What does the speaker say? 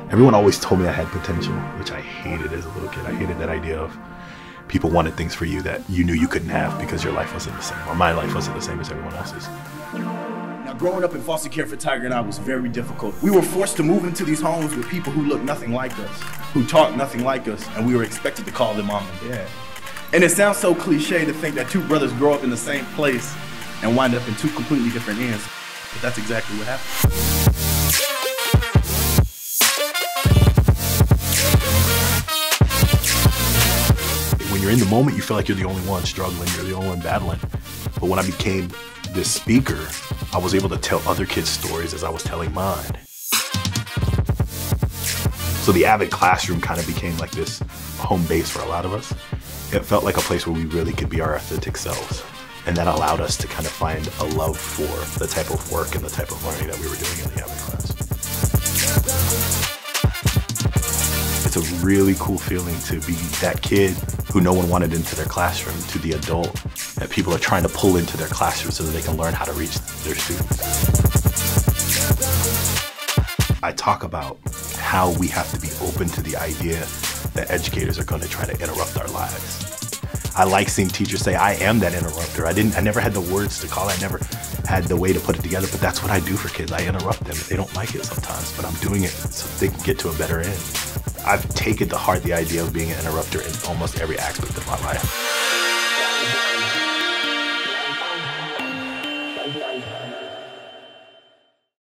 Everyone always told me I had potential, which I hated as a little kid. I hated that idea of people wanted things for you that you knew you couldn't have because your life wasn't the same, or my life wasn't the same as everyone else's. Now, growing up in foster care for Tiger and I was very difficult. We were forced to move into these homes with people who looked nothing like us, who talked nothing like us, and we were expected to call them mom and dad. And it sounds so cliche to think that two brothers grow up in the same place and wind up in two completely different ends, but that's exactly what happened. When you're in the moment, you feel like you're the only one struggling, you're the only one battling. But when I became this speaker, I was able to tell other kids' stories as I was telling mine. So the Avid classroom kind of became like this home base for a lot of us. It felt like a place where we really could be our authentic selves. And that allowed us to kind of find a love for the type of work and the type of learning that we were doing in the Avid class. It's a really cool feeling to be that kid who no one wanted into their classroom to the adult that people are trying to pull into their classroom so that they can learn how to reach their students. I talk about how we have to be open to the idea that educators are going to try to interrupt our lives. I like seeing teachers say, I am that interrupter. I never had the words to call it. I never had the way to put it together, but that's what I do for kids. I interrupt them. They don't like it sometimes, but I'm doing it so they can get to a better end. I've taken to heart the idea of being an interrupter in almost every aspect of my life.